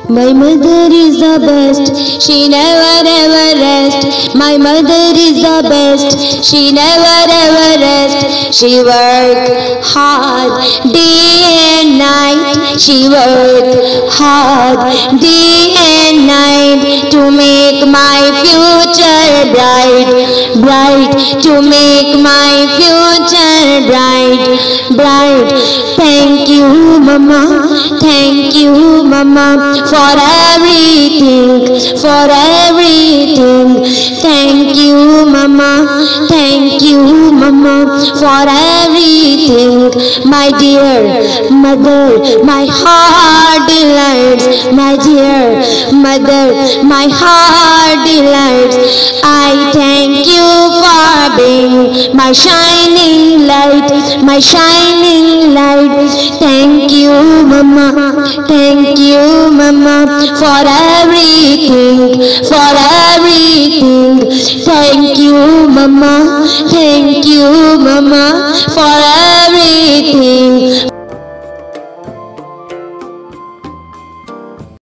My mother is the best, she never ever rest. My mother is the best, she never ever rest. She work hard day and night. She work hard day and night to make my future bright, bright, to make my future bright, bright. Thank you, Mama, thank you, Mama, for everything, for everything. Thank you, Mama, thank you, Mama, for everything. My dear mother, my heart delights. My dear mother, my heart delights. I thank you for being my shining light, my shining light. Thank you, Mama, thank you, Mama, for everything, for everything. Thank you, Mama, thank you, Mama, for everything.